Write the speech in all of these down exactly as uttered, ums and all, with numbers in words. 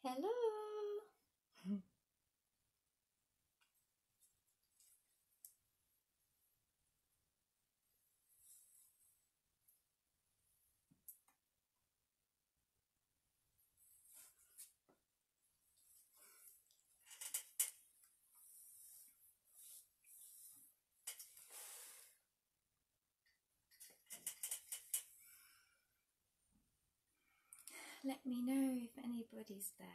Hello. Let me know if anybody's there.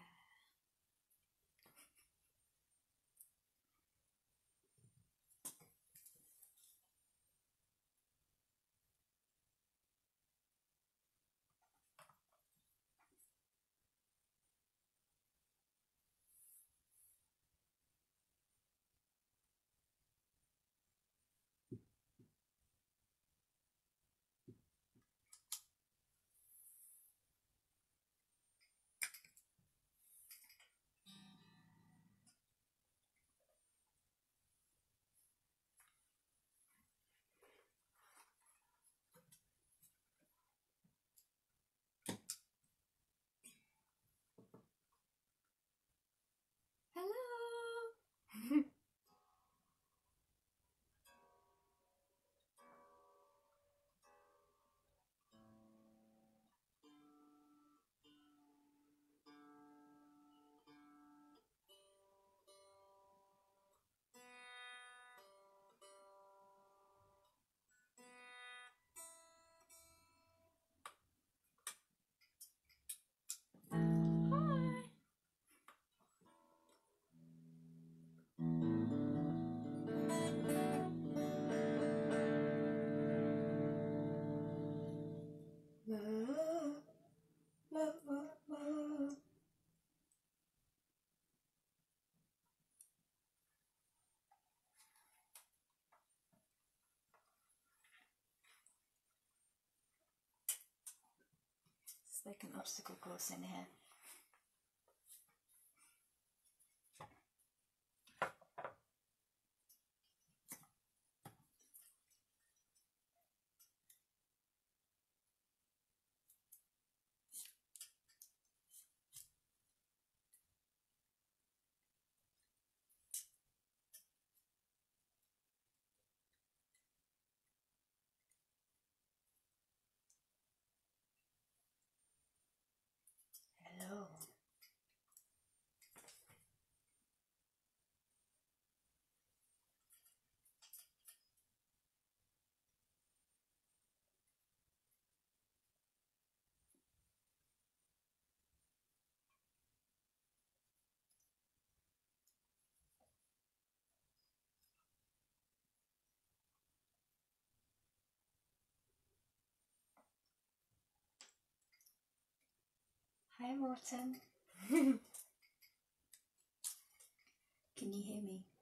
Hello. Love, love, love, love. It's like an obstacle course in here. Hello. Hi, Morton. Can you hear me?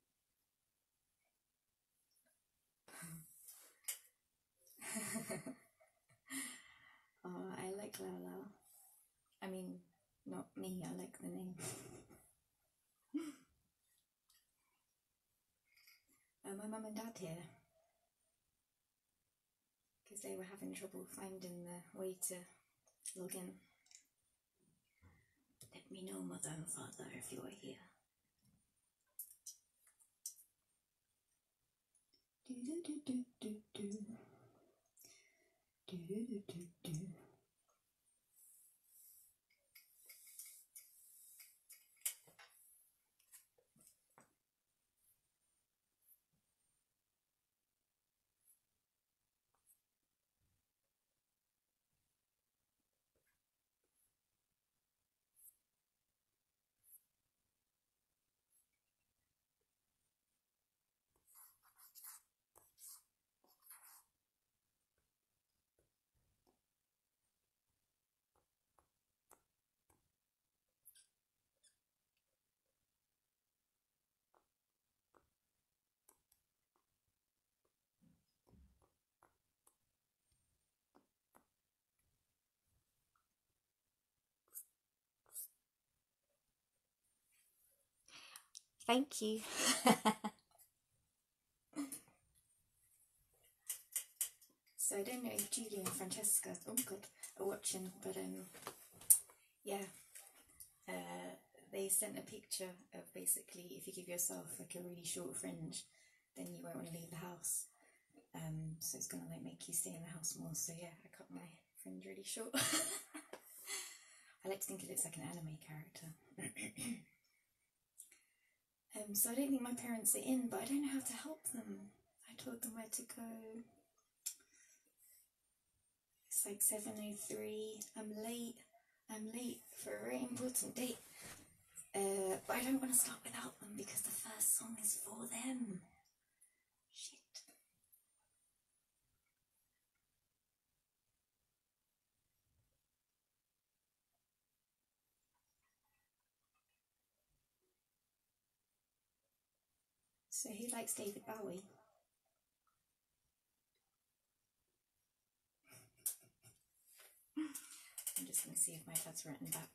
Oh, I like Lau Lau. I mean, not me, I like the name. Are my mum and dad here? Because they were having trouble finding the way to log in. Let me know, mother and father, if you are here. Do do do do do do. Do do do do do. Thank you. So I don't know if Julie and Francesca, oh God, are watching, but um, yeah, uh, they sent a picture of basically if you give yourself like a really short fringe, then you won't want to leave the house. Um, so it's gonna like make you stay in the house more. So yeah, I cut my fringe really short. I like to think it looks like an anime character. um, so I don't think my parents are in, but I don't know how to help them. I told them where to go. It's like seven oh three. I'm late. I'm late for a very important date. Uh, but I don't want to start without them because the first song is for them. Shit. So who likes David Bowie? I'm just going to see if my dad's written back.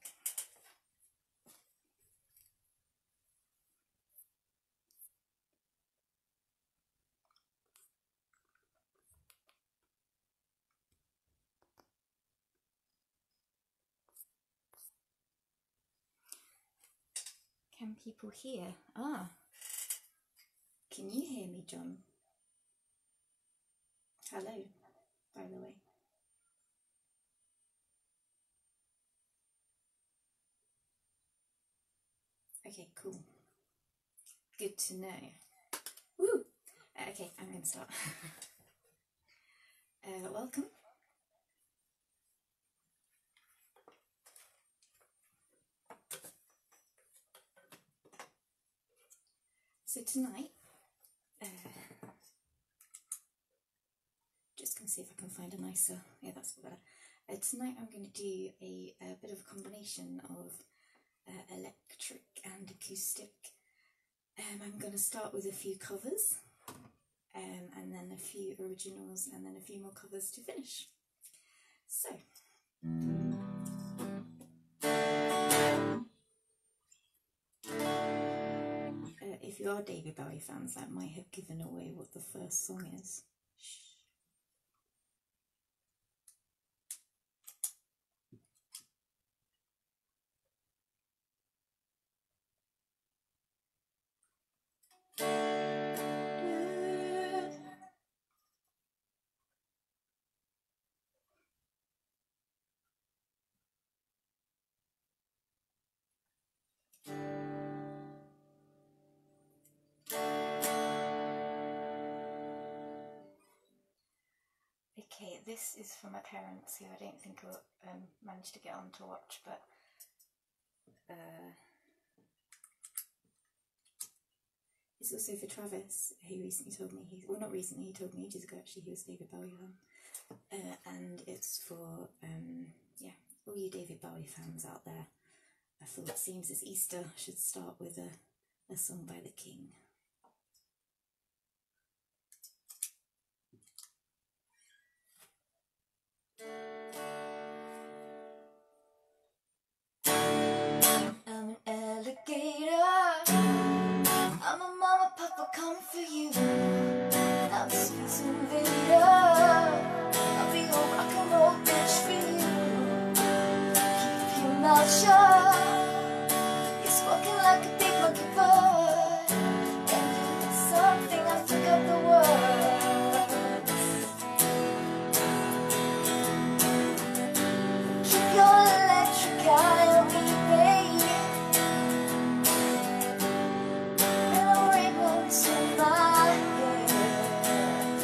Can people hear? Ah. Can you hear me, John? Hello, by the way. Okay, cool. Good to know. Woo! Okay, I'm going to start. uh, welcome. So tonight, uh, just going to see if I can find a nicer, yeah, that's better. Uh, tonight I'm going to do a, a bit of a combination of uh, electric and acoustic. Um, I'm going to start with a few covers, um, and then a few originals, and then a few more covers to finish. So, uh, if you are David Bowie fans, that might have given away what the first song is. Okay, this is for my parents, who I don't think will um, manage to get on to watch, but uh, it's also for Travis, who recently told me, he, well not recently, he told me ages ago actually he was David Bowie fan, uh, and it's for, um, yeah, all you David Bowie fans out there. I thought it seems as Easter should start with a, a song by the King. I'm an alligator, I'm a mama, papa, come for you. I'm a space invader, I'll be a rock and roll bitch for you. Keep your mouth shut, you're squawking like a big monkey bird, and you did something, I forgot the words. Keep your electric eye on me, babe, and I'll ring once in my head.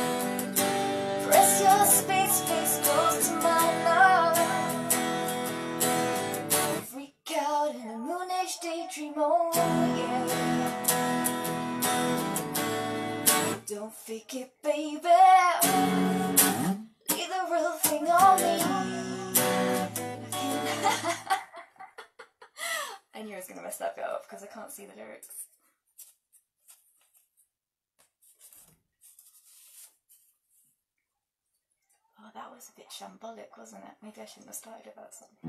Press your space face close to my love. Freak out in a moonish daydream, oh yeah. Don't fake it, baby, leave the real thing on me. I knew I was going to mess that bit up because I can't see the lyrics. Oh, that was a bit shambolic, wasn't it? Maybe I shouldn't have started with that song.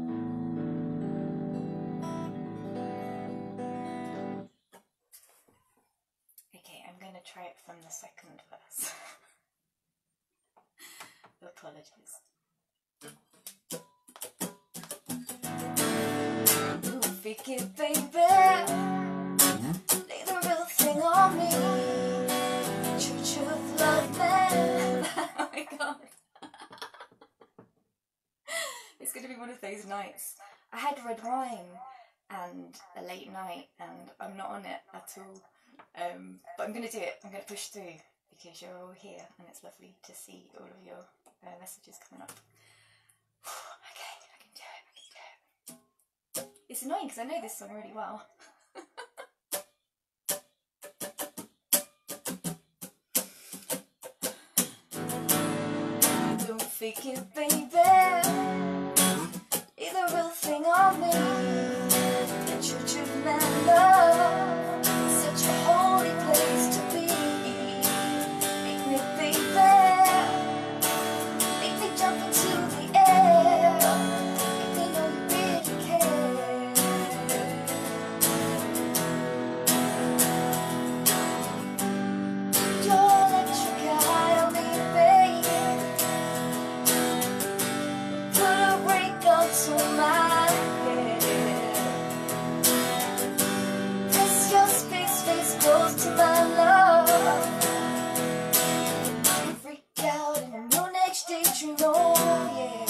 Okay, I'm going to try it from the second verse. Apologies. Ooh, fake it, baby. Lay the real thing on me. Church of Love, man. Oh my god. It's gonna be one of those nights. I had red wine and a late night and I'm not on it at all. Um, but I'm gonna do it. I'm gonna push through because you're all here and it's lovely to see all of your uh, messages coming up. Okay, I can do it, I can do it. It's annoying because I know this song really well. Don't fake it, baby. Lay the real thing on me. The Church of Man Love, such a holy place to be. Make me, baby. Make me jump into the air. Make me know you really care. Your electric eye on me, baby. Put a break onto my head. Press your space face close to my love. Freak out in a moon edge daydream, oh yeah.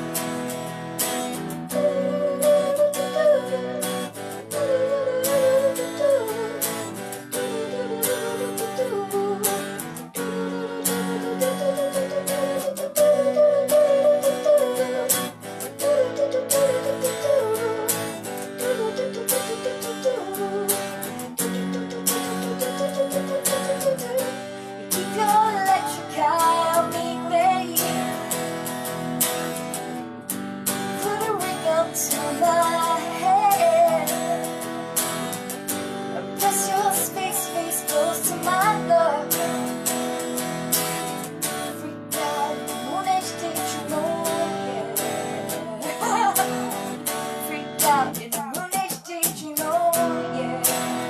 Keep your electric eye on me, babe. Put a ring up to my head. Press your space face close to my love. Freak out in the moon edge daydream, oh yeah. Freak out in the moon edge daydream, oh yeah.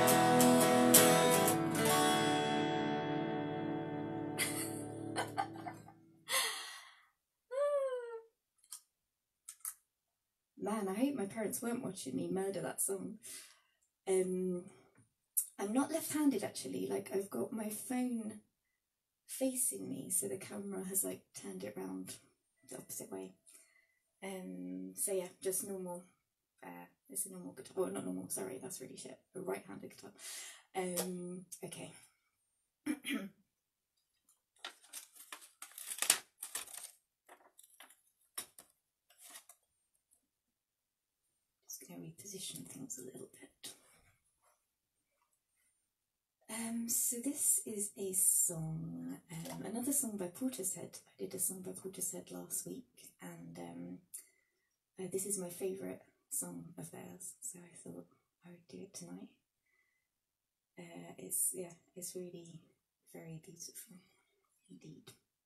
Man, I hope my parents weren't watching me murder that song. Um, I'm not left-handed actually, like I've got my phone facing me, so the camera has like turned it round the opposite way. Um, so yeah, just normal, uh, it's a normal guitar, oh not normal, sorry, that's really shit, a right-handed guitar. Um, okay. Just going to reposition things a little bit. Um, so this is a song, um, another song by Portishead. I did a song by Portishead last week, and um, uh, this is my favourite song of theirs, so I thought I would do it tonight. Uh, it's, yeah, it's really very beautiful indeed.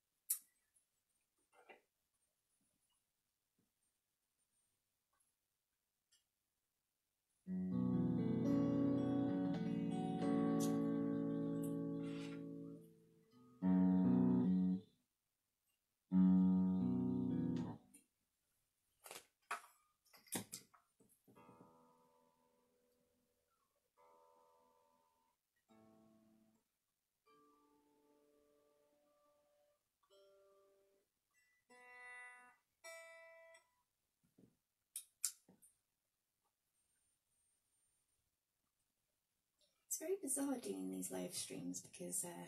It's very bizarre doing these live streams because, uh,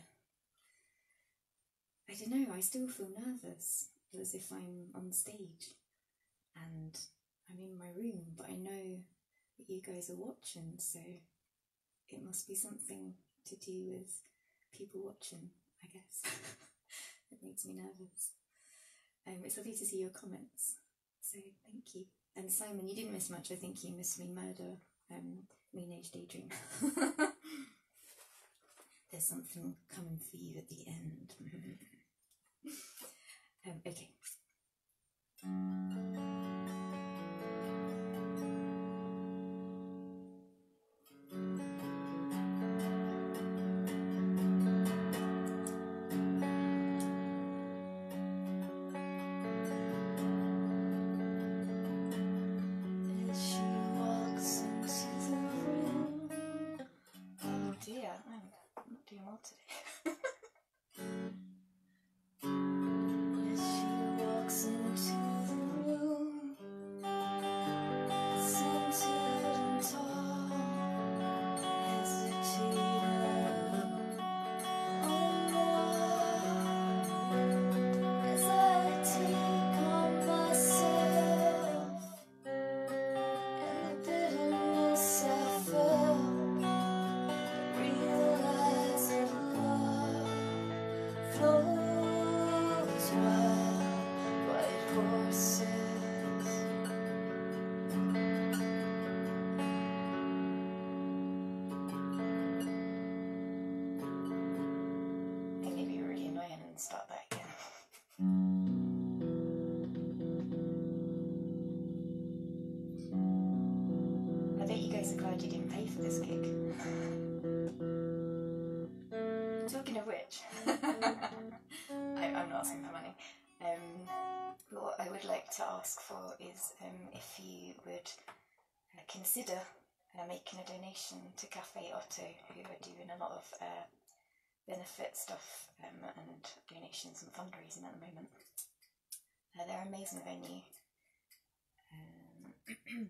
I don't know, I still feel nervous as if I'm on stage and I'm in my room, but I know that you guys are watching, so it must be something to do with people watching, I guess. It makes me nervous. Um, it's lovely to see your comments, so thank you. And Simon, you didn't miss much. I think you missed me murder um, Mean Age Daydream. There's something coming for you at the end. um, okay. As she walks into for this gig. Talking of which, I, I'm not asking for money. Um, but what I would like to ask for is um, if you would uh, consider uh, making a donation to Cafe Otto, who are doing a lot of uh, benefit stuff um, and donations and fundraising at the moment. Uh, they're an amazing venue. Um,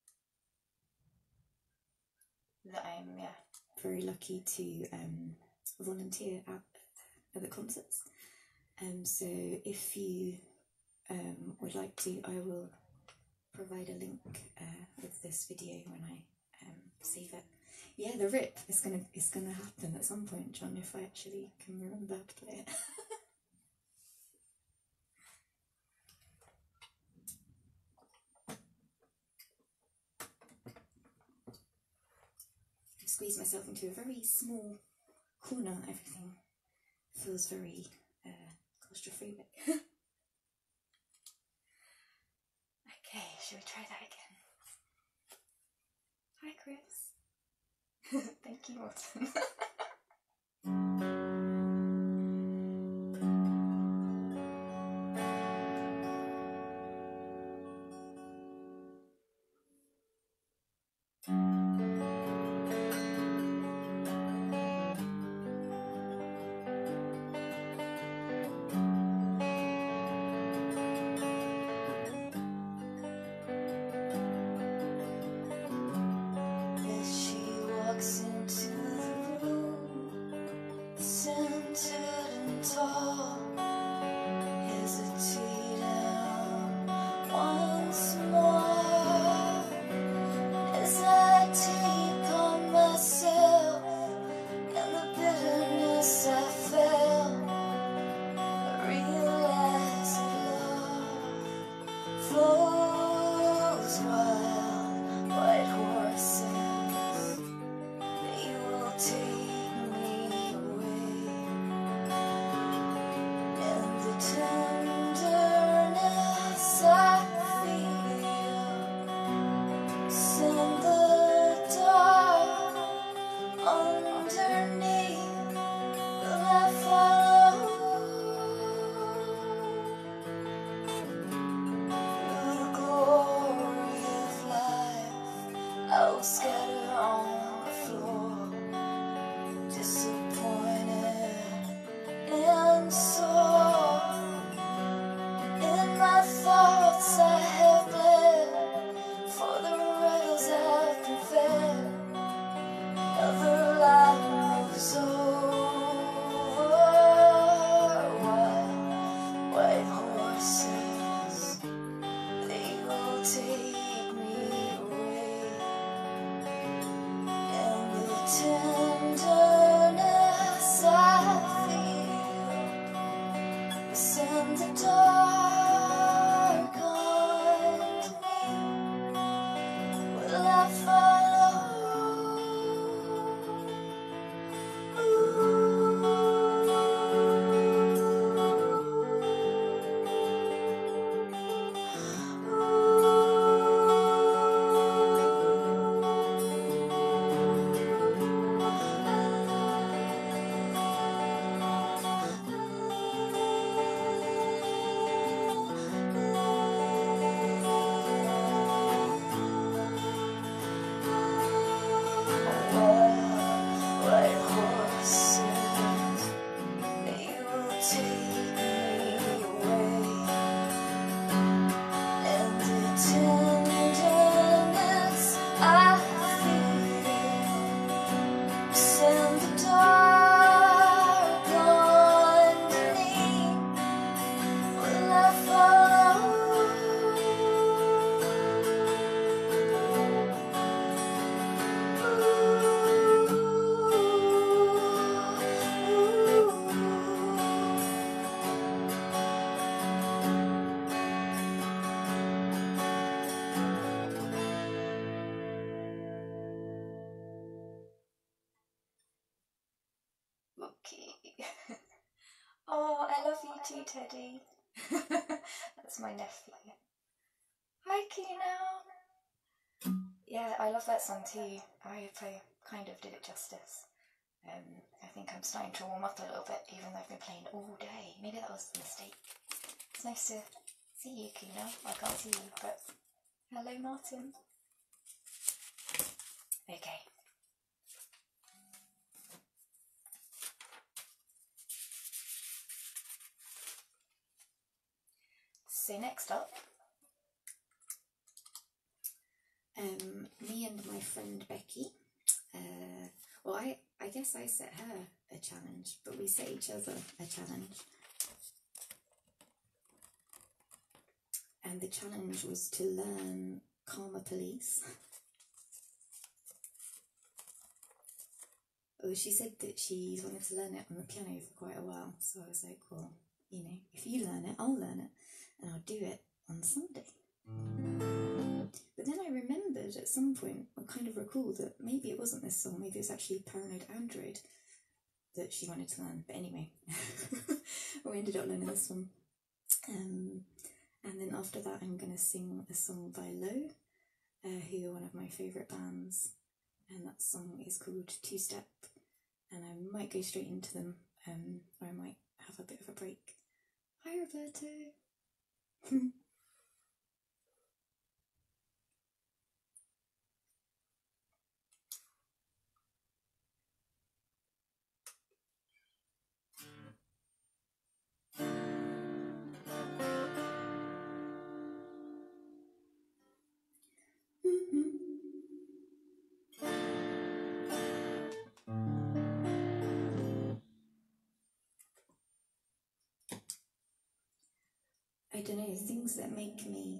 that I'm yeah very lucky to um, volunteer at, at the concerts. Um, so if you um, would like to, I will provide a link uh, with this video when I um, save it. Yeah, the rip is gonna is gonna happen at some point, John, if I actually can remember to play it. I squeeze myself into a very small corner. Everything feels very uh, claustrophobic. Okay, shall we try that again? Hi, Chris. Thank you, Morton. Oh, I love you too, Teddy. That's my nephew. Hi, Kino. yeah, I love that song too. I hope I kind of did it justice. Um, I think I'm starting to warm up a little bit, even though I've been playing all day. Maybe that was a mistake. It's nice to see you, Kuna. I can't see you, but hello, Martin. Okay. So next up, um, me and my friend Becky, uh, well I, I guess I set her a challenge, but we set each other a challenge. And the challenge was to learn Karma Police. Oh, she said that she's wanted to learn it on the piano for quite a while, so I was like, well, you know, if you learn it, I'll learn it, and I'll do it on Sunday. But then I remembered at some point, I kind of recalled that maybe it wasn't this song, maybe it's actually Paranoid Android that she wanted to learn. But anyway, we ended up learning this one. Um, and then after that, I'm going to sing a song by Low, uh, who are one of my favourite bands, and that song is called Two Step, and I might go straight into them, um, or I might have a bit of a break. Hi, Roberto! I don't know, things that make me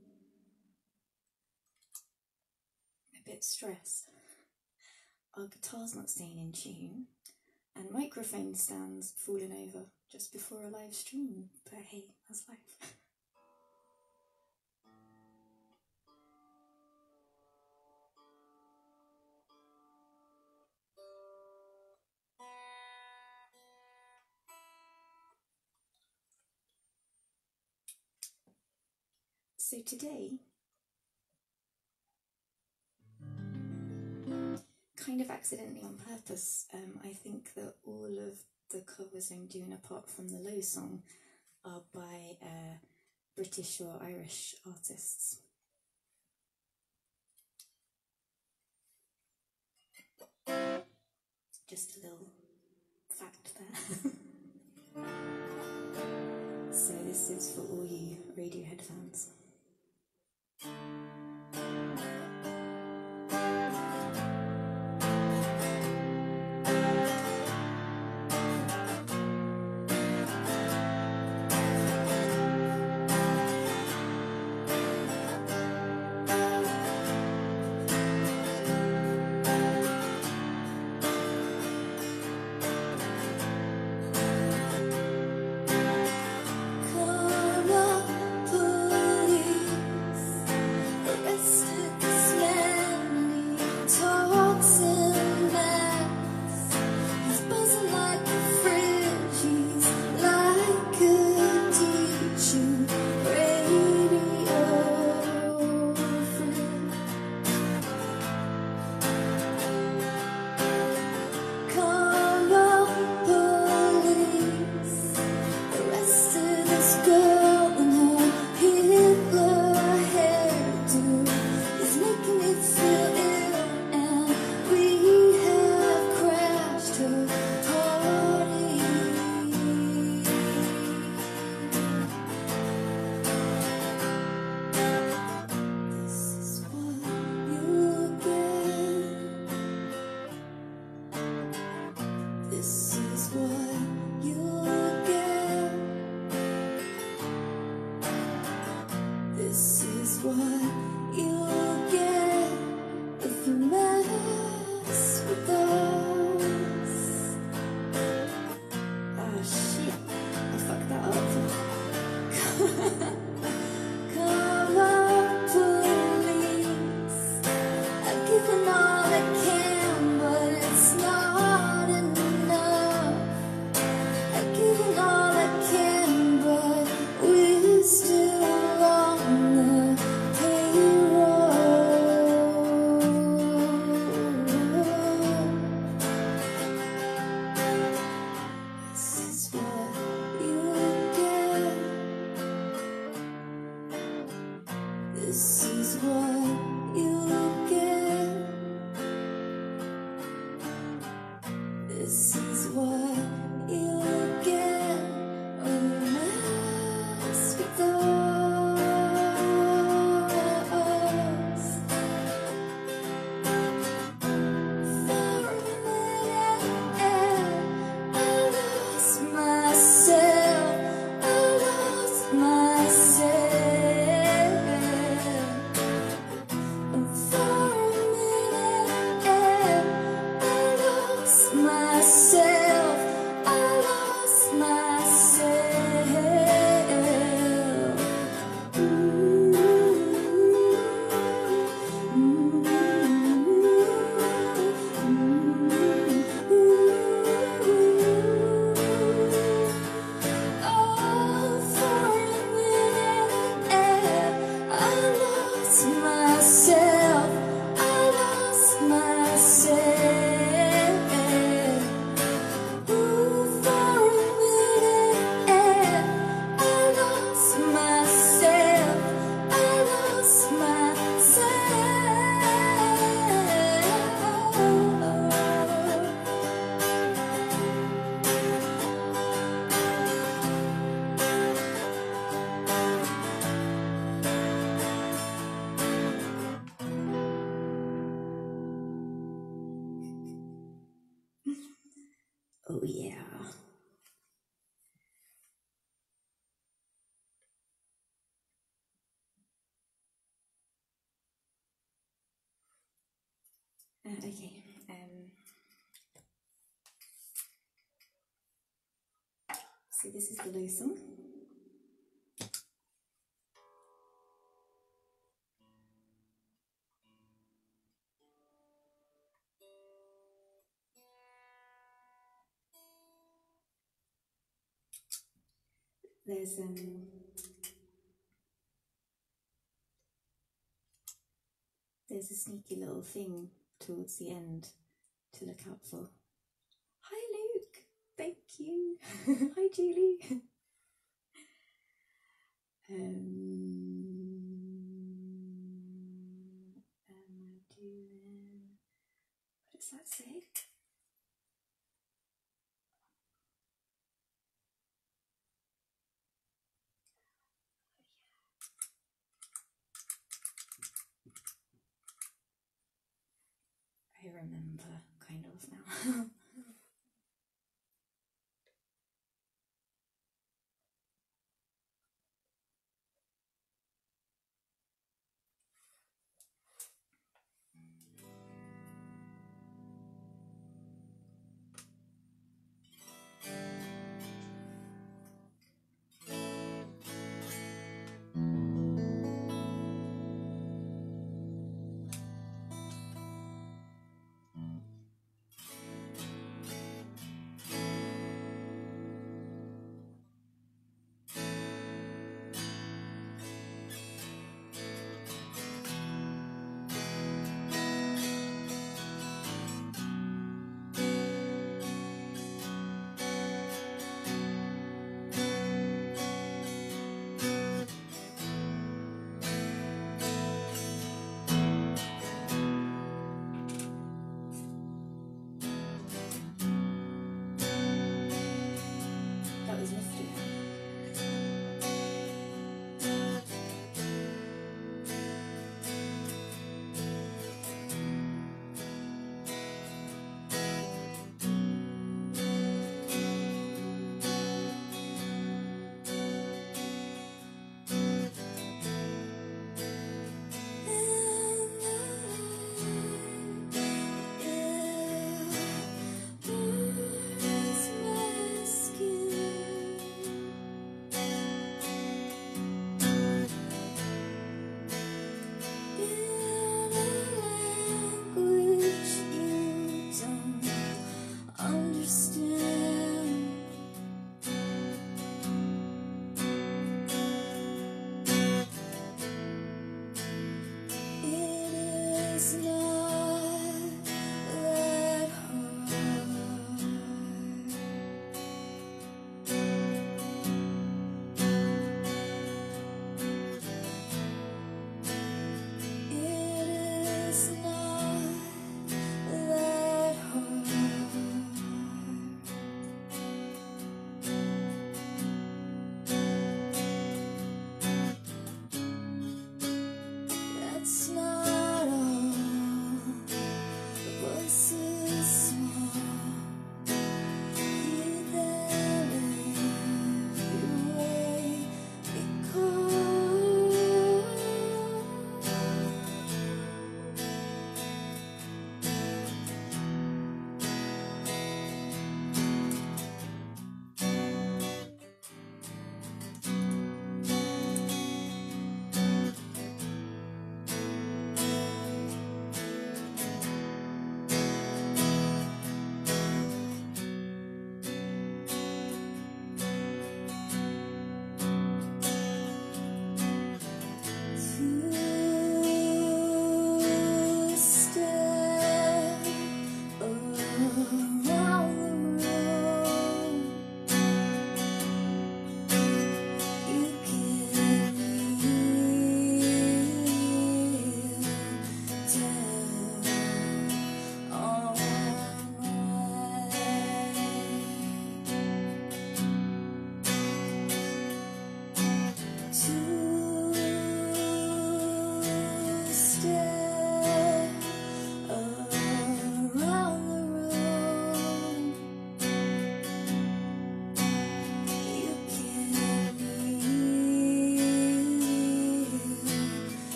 a bit stressed. Our guitar's not staying in tune, and microphone stands falling over just before a live stream, but hey, that's life. So today, kind of accidentally on purpose, um, I think that all of the covers I'm doing apart from the Low song are by uh, British or Irish artists. Just a little fact there. So this is for all you Radiohead fans. Still on the payroll. Uh, okay. Um, so this is the Losung. There's um there's a sneaky little thing towards the end to look out for. Hi Luke, thank you. Hi Julie. um, am I doing? What does that say? I remember, kind of now.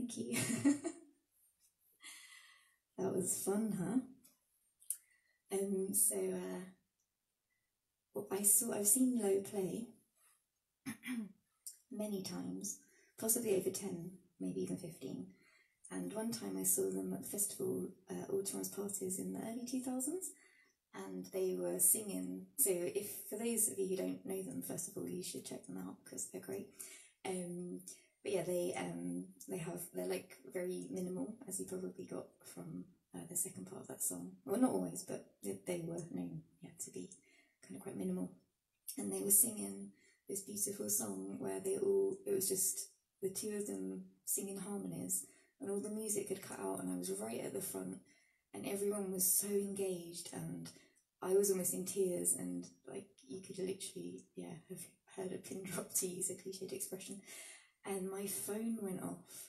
thank you. That was fun, huh? Um, so, uh, well, I saw, I've seen Low play many times, possibly over ten, maybe even fifteen. And one time I saw them at the festival, uh, All Tomorrow's Parties in the early two thousands, and they were singing. So, if for those of you who don't know them, first of all, you should check them out because they're great. Um, but yeah, they um they have they're like very minimal, as you probably got from uh, the second part of that song. Well, not always, but they, they were known yeah to be kind of quite minimal. And they were singing this beautiful song where they all it was just the two of them singing harmonies, and all the music had cut out, and I was right at the front, and everyone was so engaged, and I was almost in tears, and like you could literally yeah have heard a pin drop, to use a cliched expression. And my phone went off.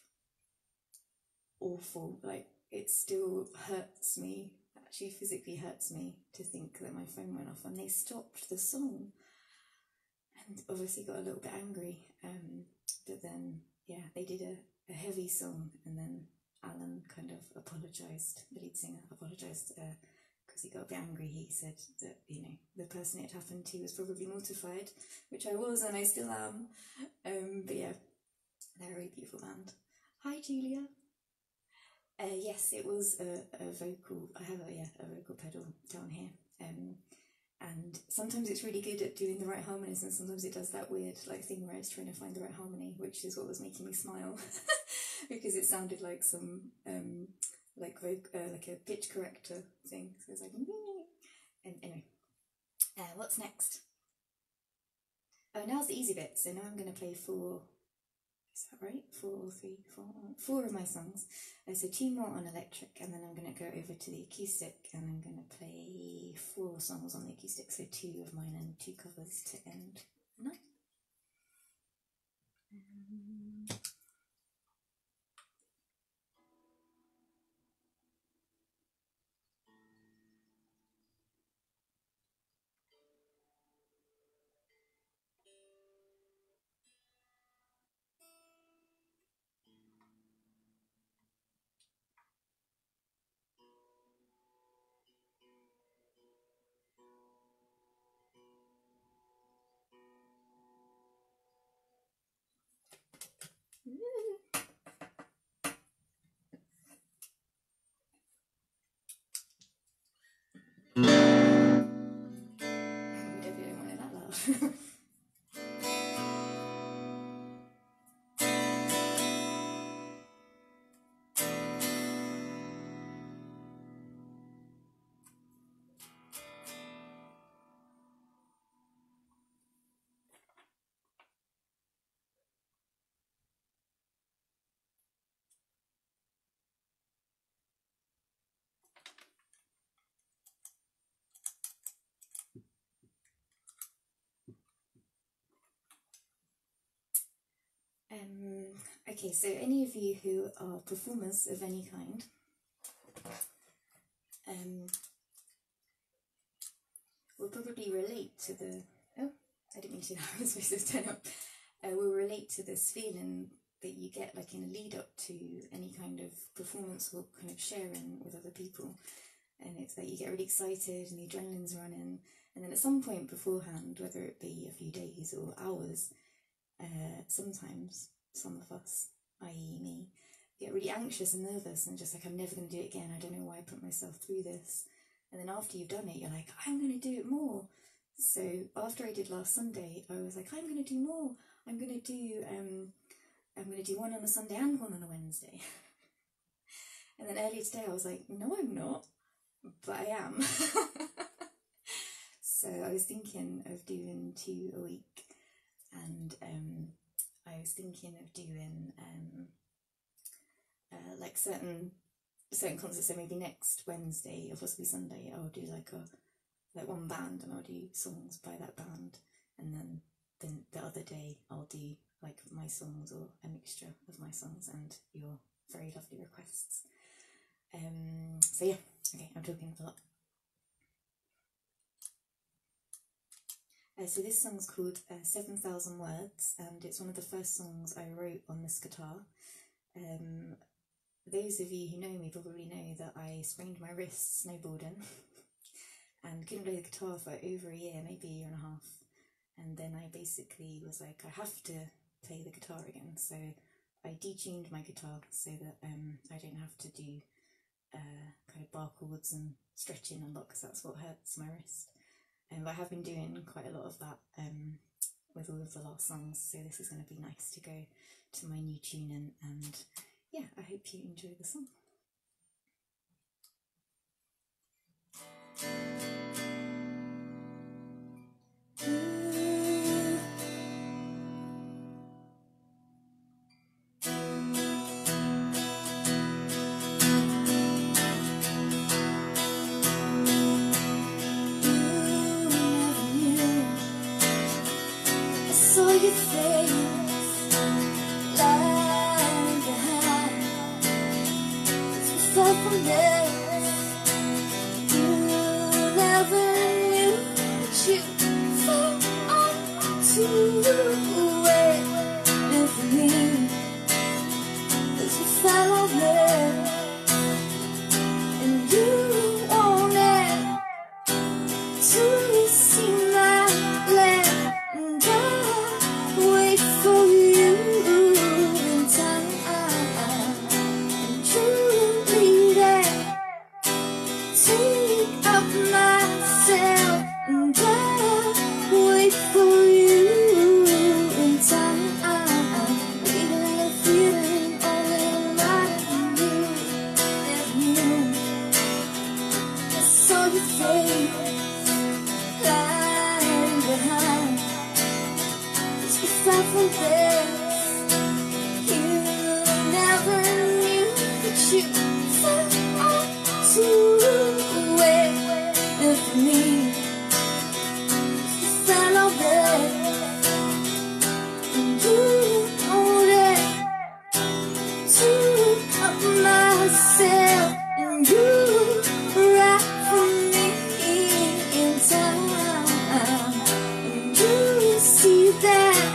Awful. Like, it still hurts me, actually physically hurts me to think that my phone went off, and they stopped the song. And obviously got a little bit angry. Um, but then, yeah, they did a, a heavy song, and then Alan kind of apologised, the lead singer apologised because uh, he got a bit angry. He said that, you know, the person it happened to was probably mortified, which I was, and I still am. Um, but yeah, they're a really beautiful band. Hi, Julia. Uh, yes, it was a, a vocal. I have a yeah a vocal pedal down here. Um, and sometimes it's really good at doing the right harmonies, and sometimes it does that weird like thing where it's trying to find the right harmony, which is what was making me smile because it sounded like some um like voc- uh, like a pitch corrector thing. So it's like and anyway, uh, what's next? Oh, now's the easy bit. So now I'm going to play four. Is that right? Four, three, four, four of my songs. Uh, so two more on electric, and then I'm going to go over to the acoustic, and I'm going to play four songs on the acoustic. So two of mine and two covers to end the night. Um, We definitely don't want it that loud. Um, okay, so any of you who are performers of any kind, um, will probably relate to the, oh, I didn't mean to, I was supposed to turn up, uh, will relate to this feeling that you get like in a lead up to any kind of performance or kind of sharing with other people. And it's that you get really excited and the adrenaline's running, and then at some point beforehand, whether it be a few days or hours, uh, sometimes some of us, that is me, get really anxious and nervous and just like, I'm never going to do it again, I don't know why I put myself through this. And then after you've done it, you're like, I'm going to do it more. So after I did last Sunday, I was like, I'm going to do more. I'm going to do, um, I'm going to do one on a Sunday and one on a Wednesday. And then earlier today, I was like, no, I'm not, but I am. So I was thinking of doing two a week, and um, I was thinking of doing um, uh, like certain certain concerts. So maybe next Wednesday or possibly Sunday, I'll do like a like one band, and I'll do songs by that band, and then then the other day I'll do like my songs or a mixture of my songs and your very lovely requests. Um, so yeah, okay, I'm talking a lot. Uh, so this song's called uh, seven thousand Words, and it's one of the first songs I wrote on this guitar. Um, those of you who know me probably know that I sprained my wrist snowboarding and couldn't play the guitar for over a year, maybe a year and a half. And then I basically was like, I have to play the guitar again. So I detuned my guitar so that um, I don't have to do uh, kind of bar chords and stretching a lot, because that's what hurts my wrist. Um, but I have been doing quite a lot of that um, with all of the last songs, so this is going to be nice to go to my new tuning, and yeah, I hope you enjoy the song. Saw your face lying behind. As we fell from there, you never knew that you fell onto waiting for me. As we fell on there, and you wanted to see my land, and I wait for you in time, and truly there, take up myself, and I wait for you in time, leaving a feeling only mine and you, and you. I saw your face lying behind. As we fell from there, you never knew that you fell onto waiting for me. You fell on there, and you wanted to cut myself, and you right for me in time, and you see that.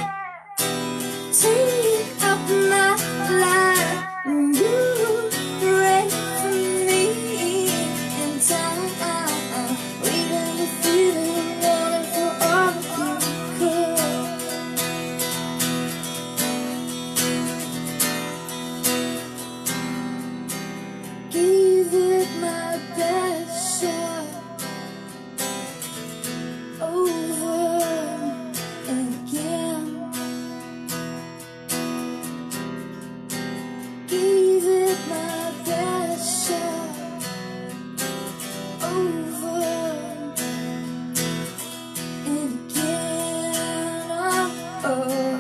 Take up my life, and you ready for me in time. Waiting to feel it, wanting for all you could. Gave it my best shot, over and again. Gave it my best shot, over and again. Oh, oh,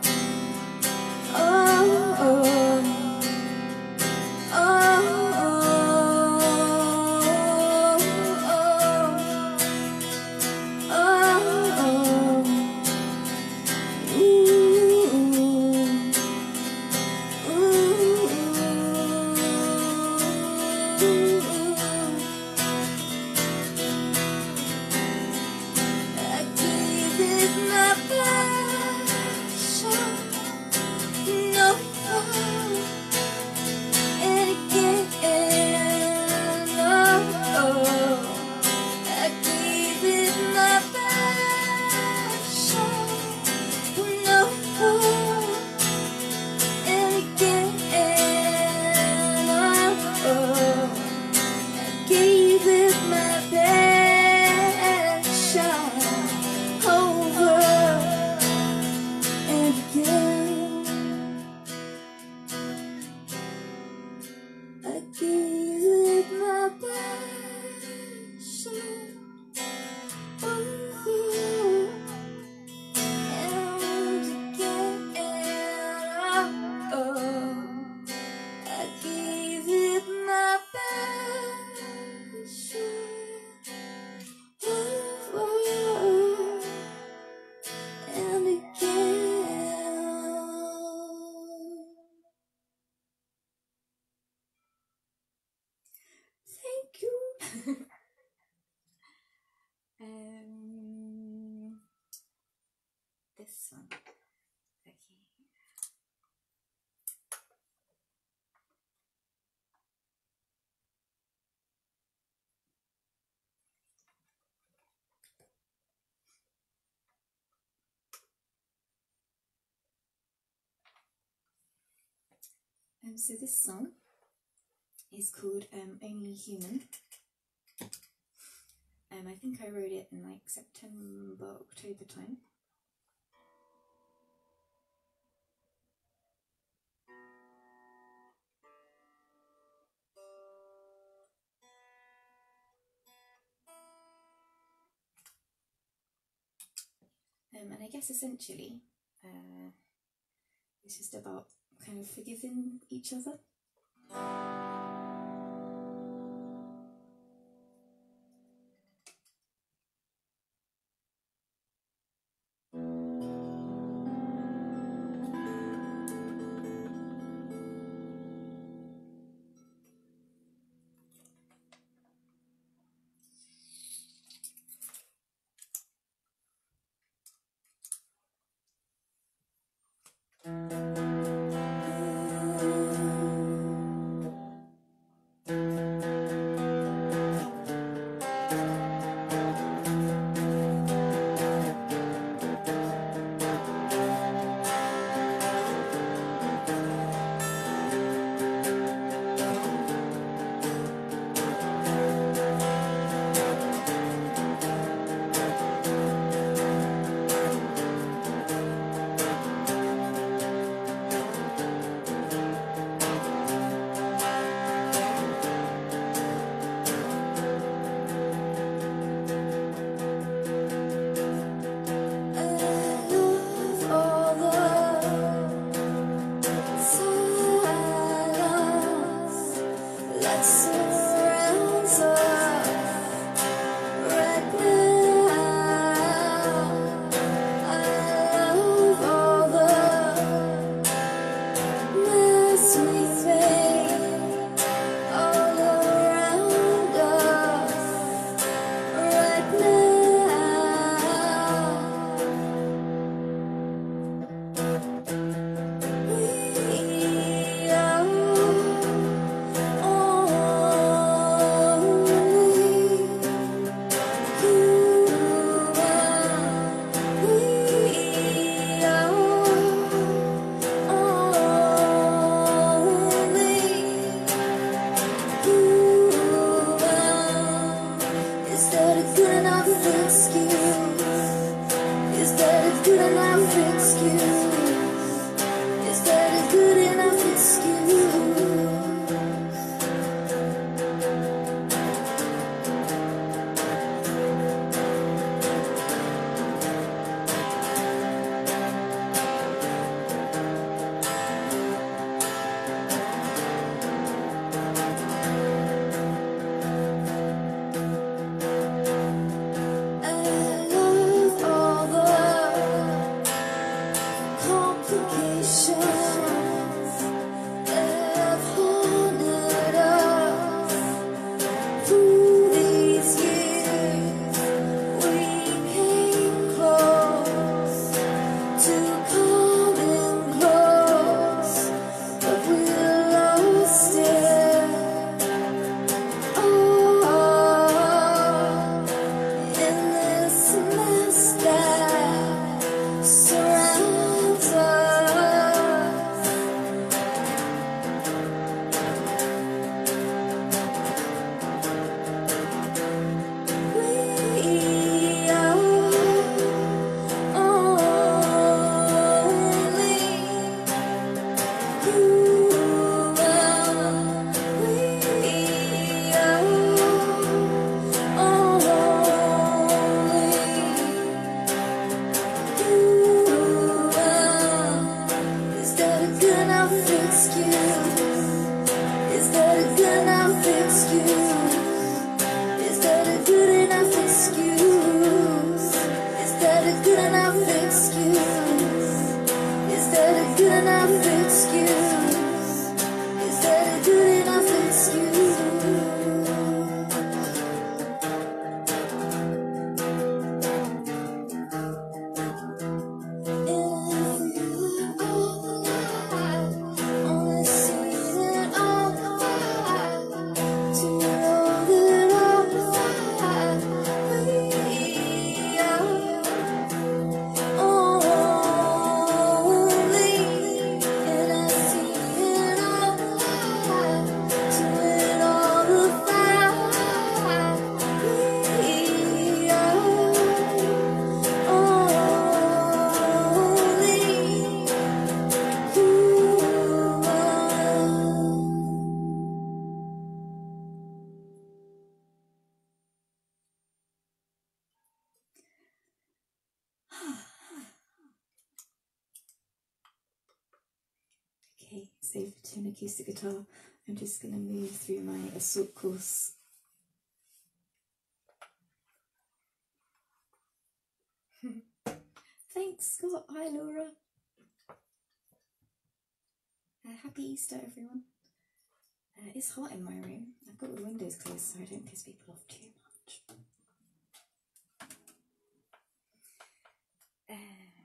oh, oh, oh, oh, oh, ooh. I gave it my best shot, no more, and again, oh, I gave it my best shot, no more, and again, oh, I gave it my best shot, over and again. I gave it my best shot, over and again. Oh, I gave it my best shot, over and again. Thank you. um, this one. Okay. Um, so this song is called um, Only Human. Um, I think I wrote it in like September, October time. Um, and I guess essentially uh, it's just about kind of forgiving each other. And I see Okay, so to an acoustic guitar, I'm just going to move through my assault course. Thanks, Scott. Hi, Laura. Uh, happy Easter, everyone. Uh, it's hot in my room. I've got the windows closed so I don't piss people off too much. Uh,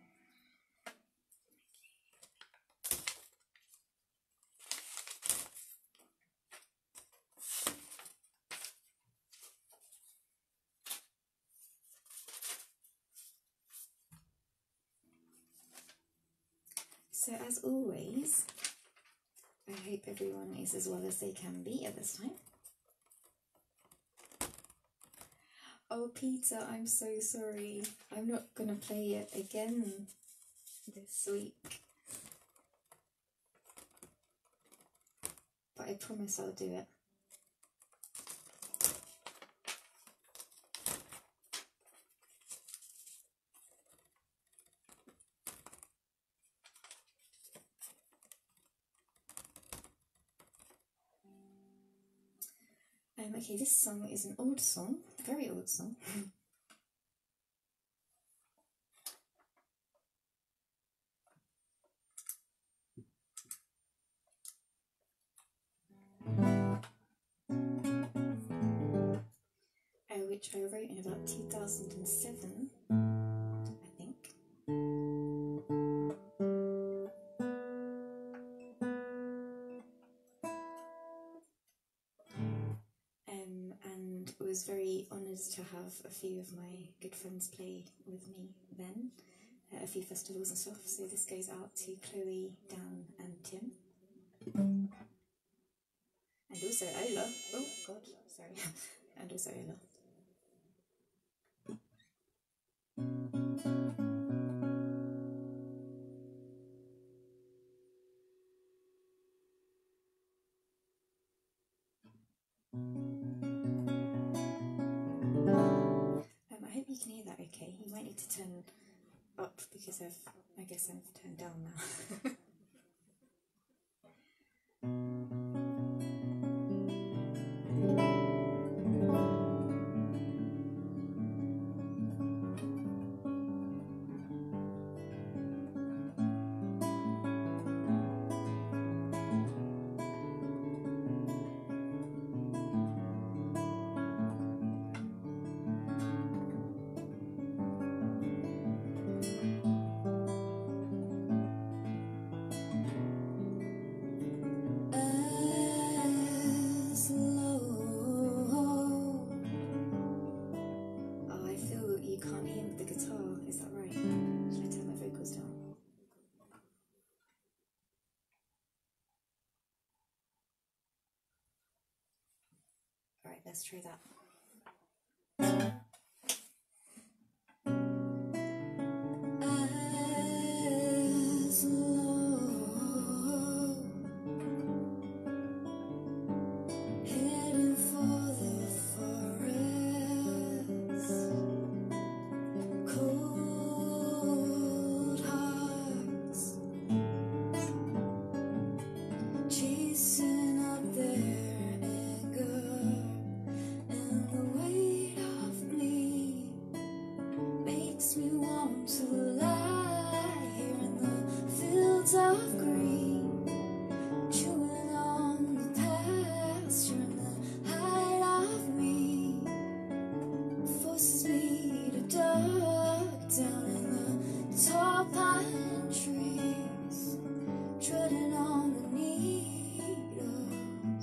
So as always, I hope everyone is as well as they can be at this time. Oh, Peter, I'm so sorry. I'm not going to play it again this week. But I promise I'll do it. Um, okay, this song is an old song, a very old song. uh, which I wrote in about two thousand seven, I think. Um, and was very honoured to have a few of my good friends play with me then at a few festivals and stuff. So this goes out to Chloe, Dan and Tim. And also Ola. Oh god, sorry. And also Ola. Um, I hope you can hear that okay. You might need to turn up because I've, I guess I've turned down now. As low. Oh, I feel you can't hear the guitar. Is that right? Should I turn my vocals down? Alright, let's try that. As low, heading for the forest, cold hearts, chasing up their anger, and the weight of me makes me want to lie here in the fields of green, chewing on the pasture, and the height of me forces me to duck down in the tall pine trees, treading on the needles.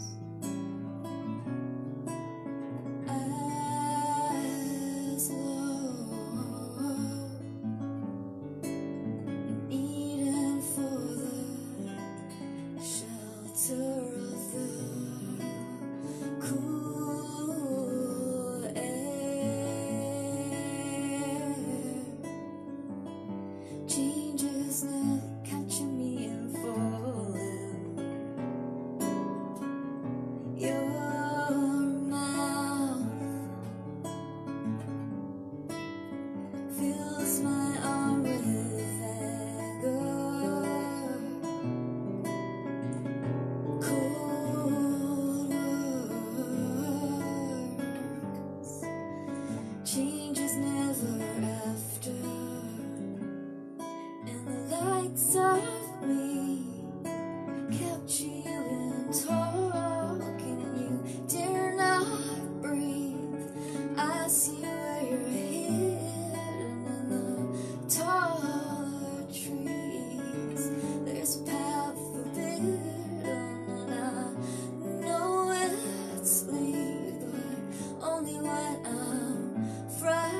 As low, eating for the shelter of the cool air. Changes never catching me and falling. Your mouth fills my arm with anger. likes of me capture you in talking, and you dare not breathe. I see where you're hidden in the taller trees. There's a path forbidden, and I know it's lead, but only when I'm frightened.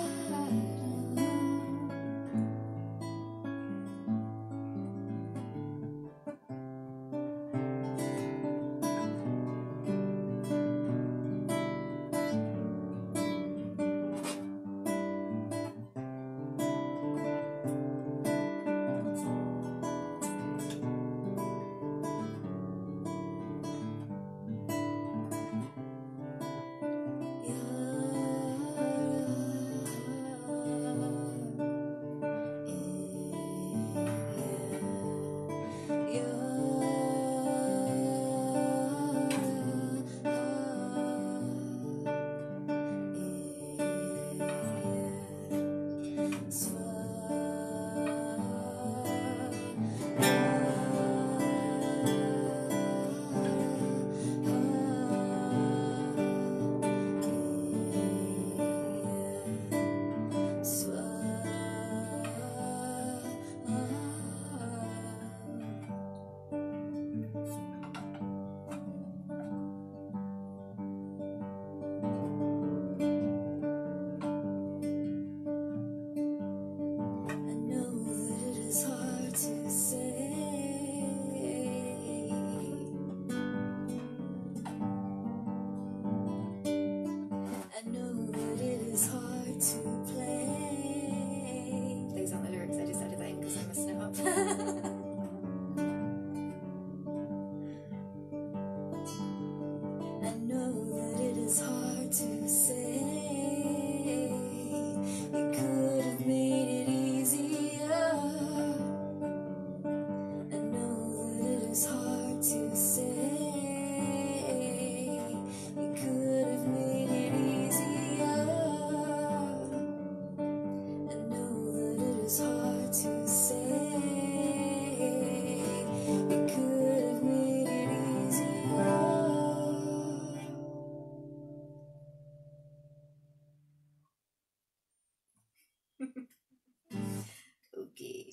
Okay.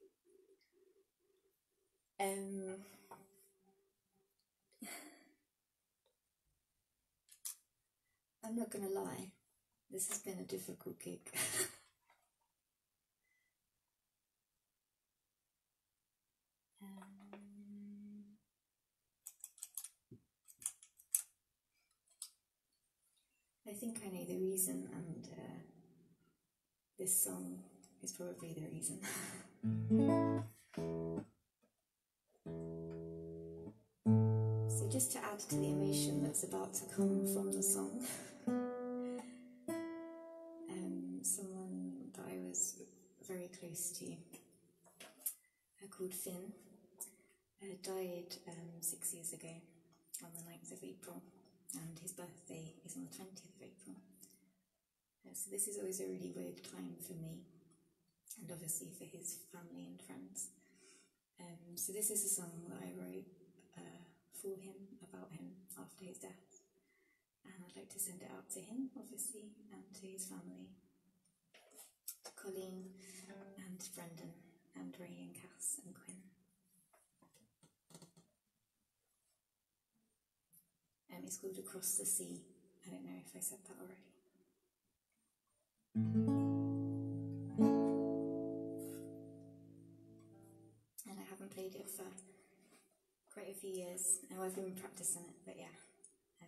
Um, I'm not gonna lie, this has been a difficult gig. um, I think I know the reason, and uh, this song is probably the reason. So just to add to the emotion that's about to come from the song, um, someone that I was very close to, uh, called Finn, uh, died um, six years ago on the ninth of April, and his birthday is on the twentieth of April. Uh, so this is always a really weird time for me, and obviously for his family and friends. Um, so this is a song that I wrote uh, for him, about him, after his death. And I'd like to send it out to him, obviously, and to his family, to Colleen and Brendan and Ray and Cass and Quinn. Um, it's called Across the Sea. I don't know if I said that already. And I haven't played it for quite a few years. Now I've been practicing it, but yeah. Um,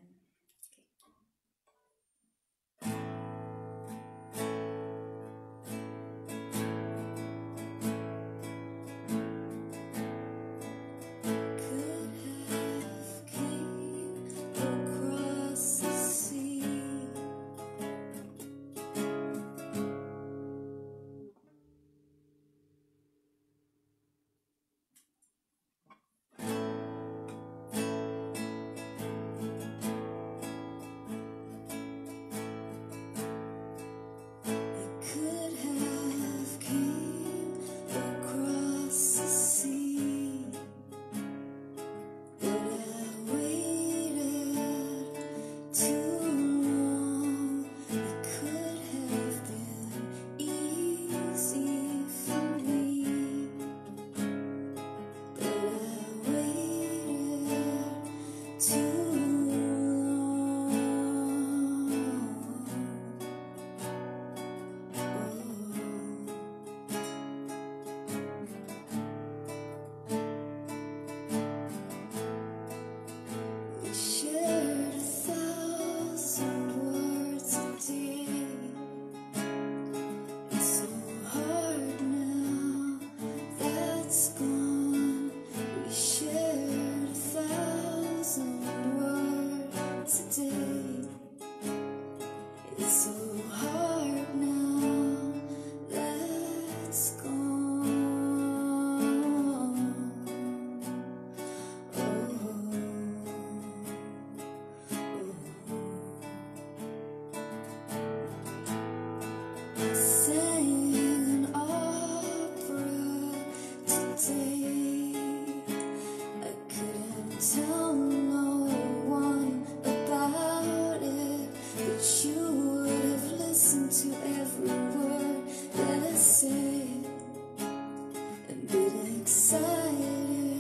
excited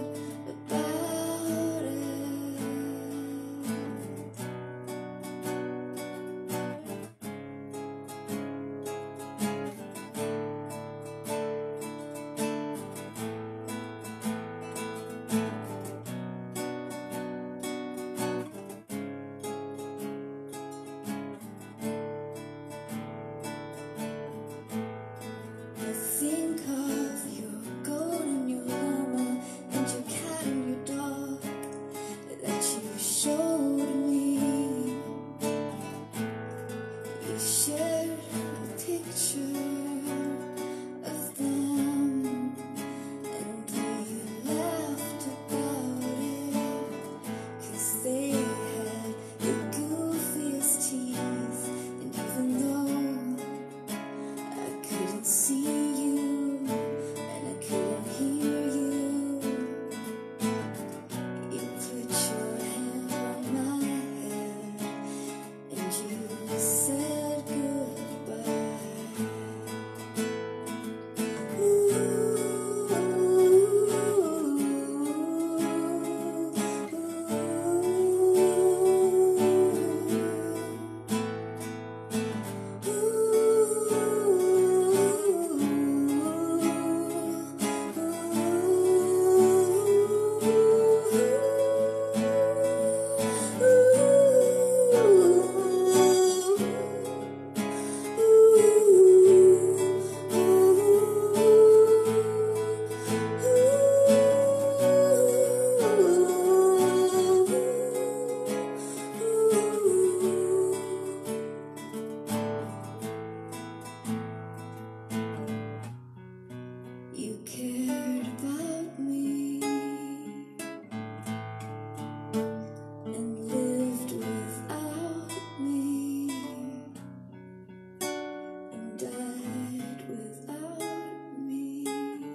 about it. I think of your goat and your llama and your cat and your dog that you showed me. You shared a picture of them and we laughed about it, 'cause they had the goofiest teeth, and even though I couldn't see you and I couldn't hear you, you put your hand on my head and you said goodbye. You cared about me and lived without me and died without me.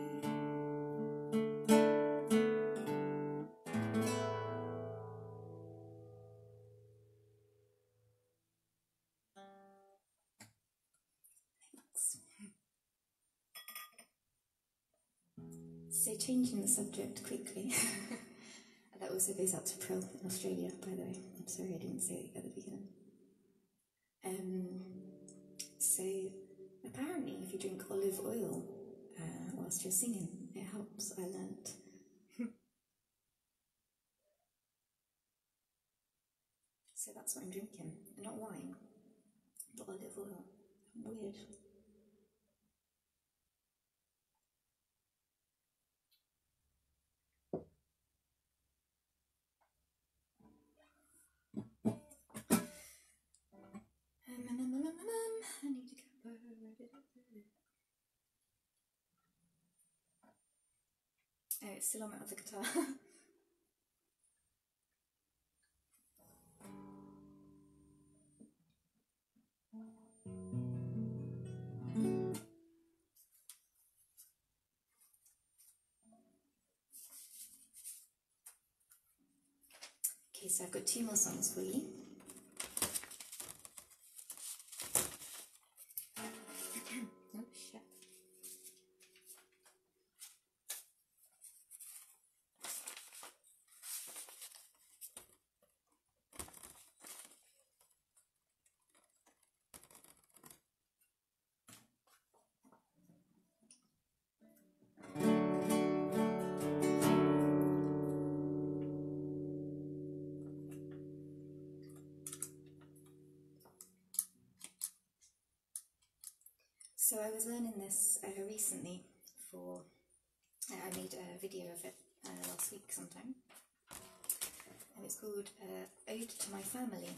So changing the subject quickly. That also goes out to Prill in Australia, by the way. I'm sorry I didn't say it at the beginning. Um, so apparently if you drink olive oil uh, whilst you're singing, it helps, I learnt. So that's what I'm drinking. Not wine, but olive oil. Weird. Um, um, um, um, um, um, I need to go. Oh, it's still on my other guitar. Okay, so I've got two more songs for you. Oh, shit. So I was learning this uh, recently for, uh, I made a video of it uh, last week sometime, and it's called uh, Ode to My Family.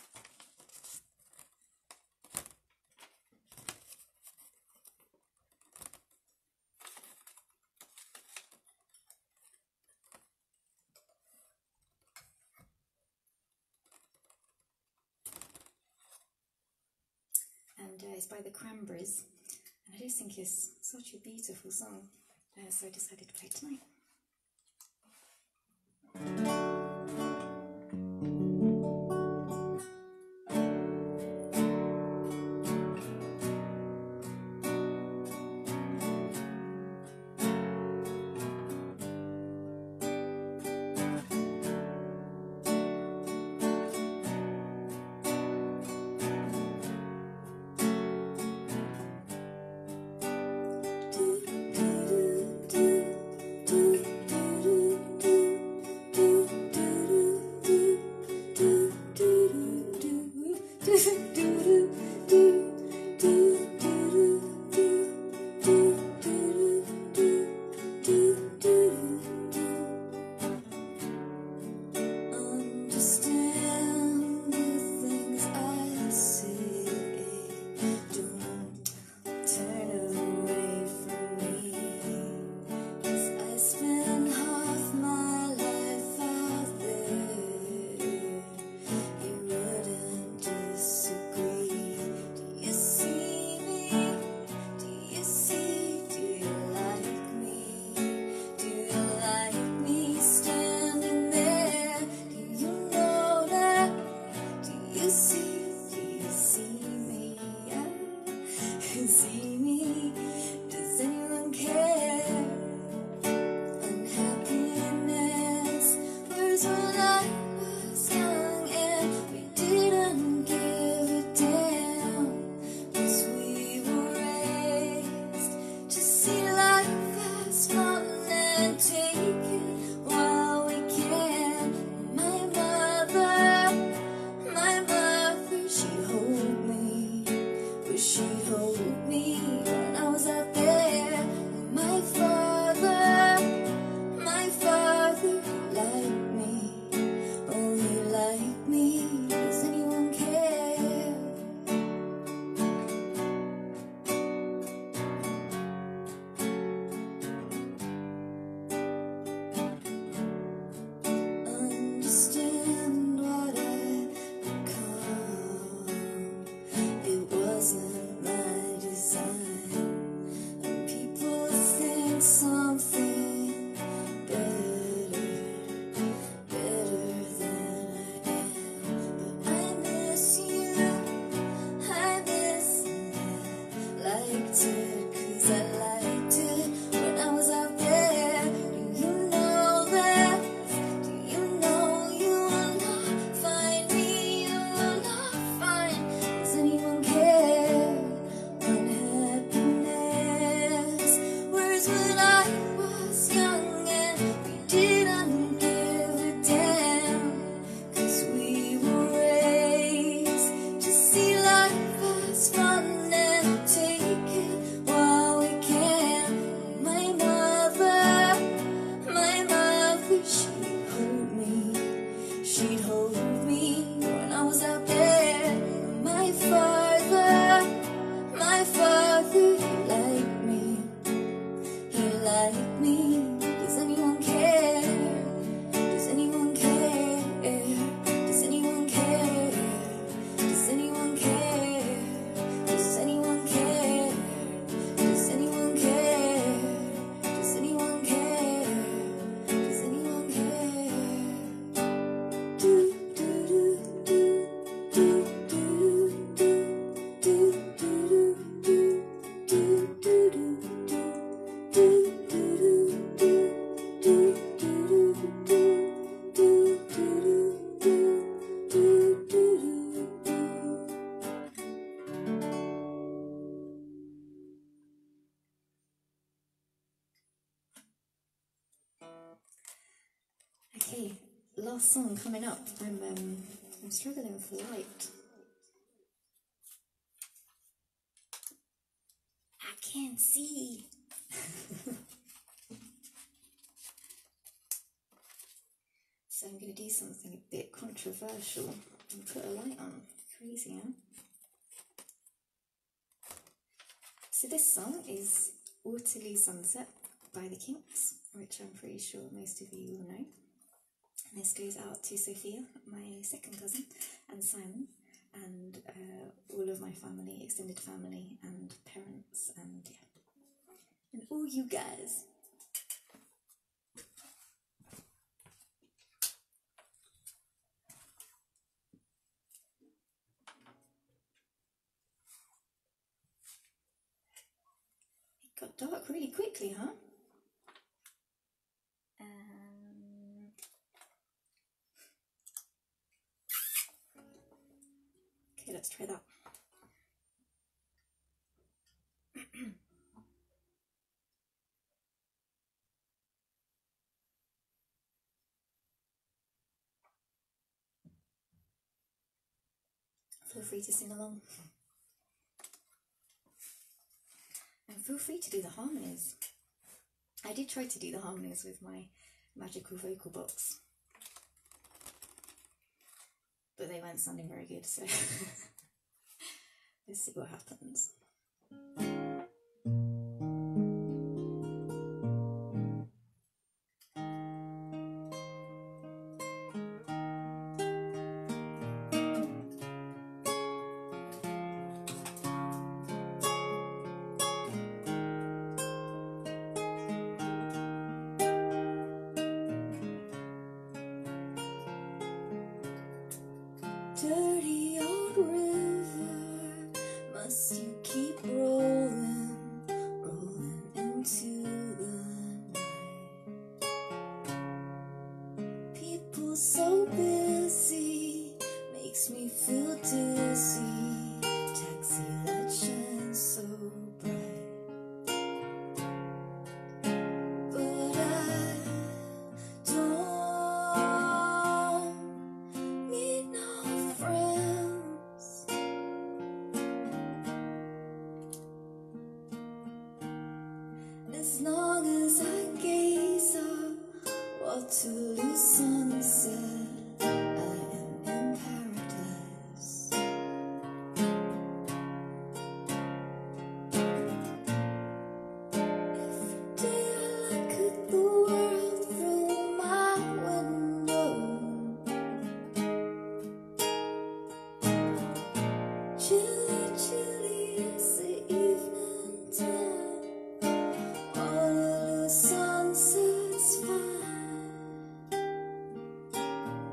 And uh, it's by the Cranberries, and I just think it's such a beautiful song, uh, so I decided to play it tonight. when I was young and we didn't give a damn, 'cause we were raised to see life as fun and take it while we can. My mother, my mother, she'd hold me, she'd hold me when I was out there. My father, my father, he liked me, he liked me. Does anyone care? Does anyone care? Does anyone care? Does anyone care? Does anyone care? Does anyone care? Does anyone care? Does anyone care? Do do do do do do do do do do do do Okay, last song coming up. I'm um, I'm struggling for light. I can't see. So I'm going to do something a bit controversial and put a light on. Crazy, huh? So this song is Waterloo Sunset by the Kinks, which I'm pretty sure most of you will know. And this goes out to Sophia, my second cousin, and Simon, and uh, all of my family, extended family, and parents, and yeah, and all you guys. It got dark really quickly, huh? Um, okay, let's try that. Feel free to sing along. And feel free to do the harmonies. I did try to do the harmonies with my magical vocal box, but they weren't sounding very good, so let's see what happens. Dirty old river, must you keep rolling, rolling into the night? People so busy, makes me feel dizzy. Taxi light shines so bright, but I don't need no friends. As long as I gaze up Waterloo sunset, I am in paradise. Every day I look at the world through my window. Chilly, chilly as the evening time. Waterloo sunset's fine.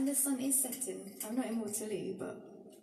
And the sun is setting. I'm not in Waterloo, but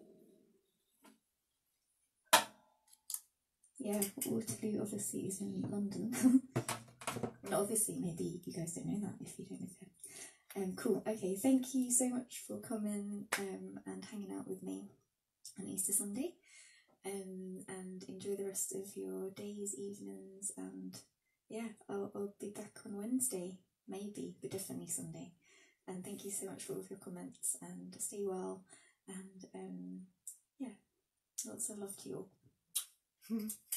yeah, Waterloo obviously is in London. Well, obviously, maybe you guys don't know that if you don't live there. Um, cool. Okay, thank you so much for coming um, and hanging out with me on Easter Sunday. Um, and enjoy the rest of your days, evenings, and yeah, I'll, I'll be back on Wednesday, maybe, but definitely Sunday. And thank you so much for all of your comments, and stay well, and um, yeah, lots of love to you all.